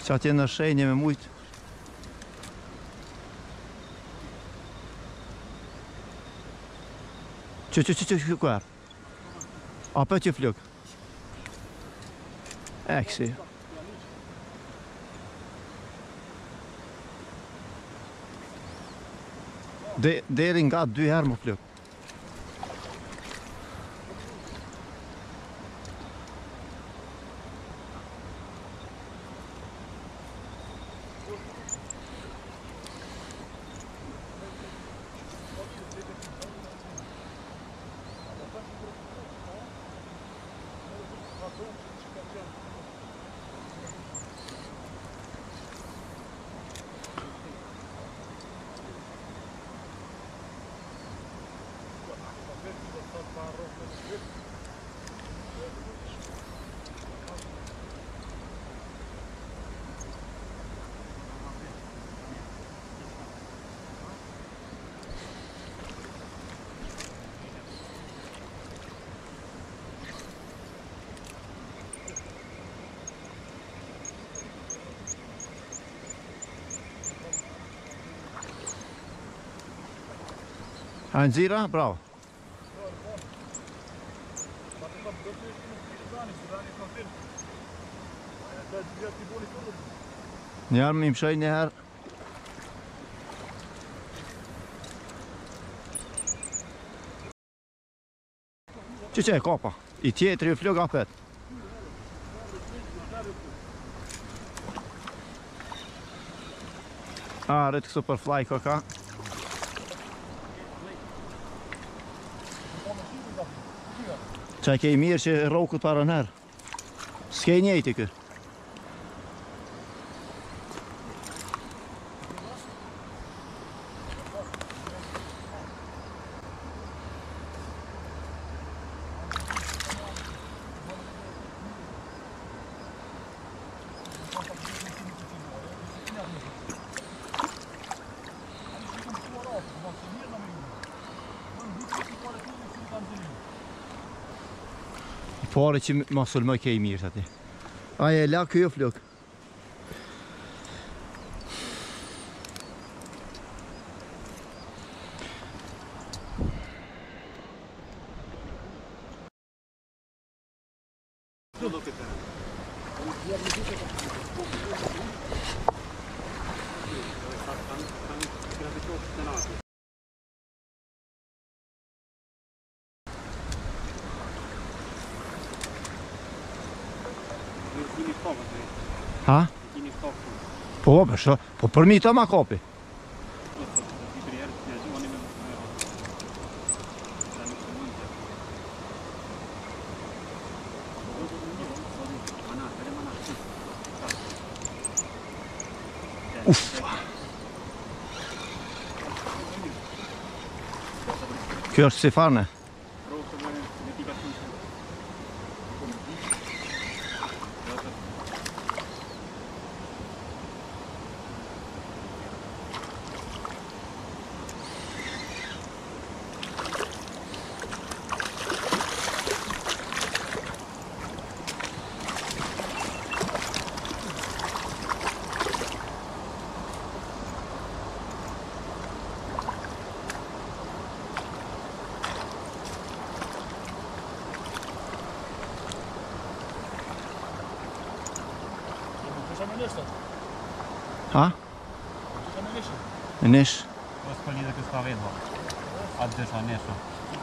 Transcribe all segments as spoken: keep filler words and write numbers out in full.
Ska att gärna skena med mot. Tju, tju, tju, tju, kvar. Apa tju flug. Exi. Det det är inga du här mot flug. En zira, bra. Ja, men jag här. Tjej, kapa. I tio tre flög öppet. Ah, det är superfly kaka. Kijk, je meer je roken het aan haar. Scheen je eten. Får ikke masse mye i mer, satt jeg. Ja, jeg lager køfløk. Ha? Po, pa što? Po prvi tamo kopi. Uffa. Körs sig farne. Ha? Nish. Господи, так и сказал, отдыша, Нишу.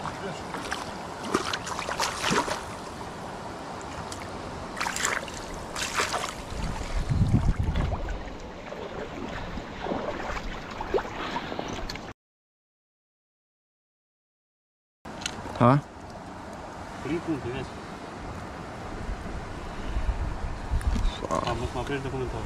Ha? Три пункта, Нишу. А мы смотрели документацию.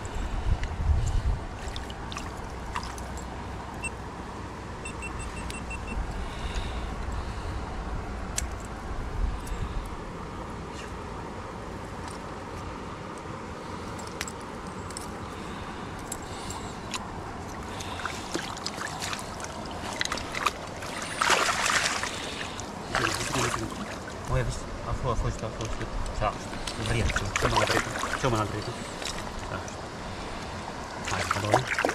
Ой, а фу, а фу, что, а фу, что. Все, вред, все, все надо прийти, все надо прийти. ถ่ายถนน